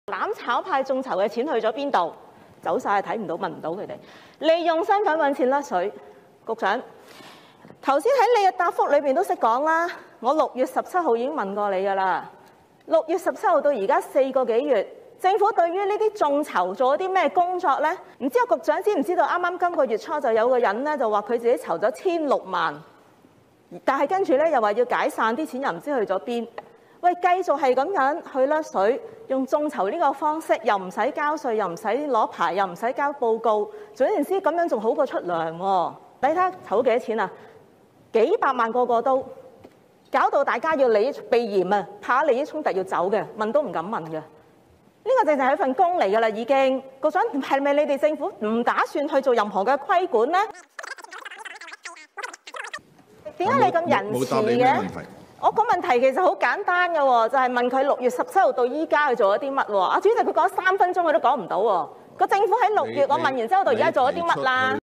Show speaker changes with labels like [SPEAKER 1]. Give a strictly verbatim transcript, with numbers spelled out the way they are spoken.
[SPEAKER 1] 攬炒派眾籌嘅錢去咗邊度？走晒，睇唔到，問唔到佢哋。利用身份揾錢甩水，局長頭先喺你嘅答覆裏邊都識講啦。我六月十七號已經問過你㗎啦。六月十七號到而家四個幾月，政府對於呢啲眾籌做咗啲咩工作呢？唔知個局長知唔知道？啱啱今個月初就有個人咧就話佢自己籌咗千六萬，但係跟住咧又話要解散，啲錢又唔知去咗邊。喂，繼續係咁樣去甩水，用眾籌呢個方式，又唔使交稅，又唔使攞牌，又唔使交報告，總言之咁樣仲好過出糧喎。你睇下籌幾多錢啊？幾百萬個個都，搞到大家要利益避嫌啊，怕利益衝突要走嘅，問都唔敢問嘅。呢個正正係一份工嚟㗎啦，已經。局長係咪你哋政府唔打算去做任何嘅規管呢？點解你咁仁慈嘅？我個問題其實好簡單嘅喎，就係問佢六月十七號到依家佢做咗啲乜喎？阿主席佢講三分鐘佢都講唔到喎。個政府喺六月我問完之後到而家做咗啲乜啦？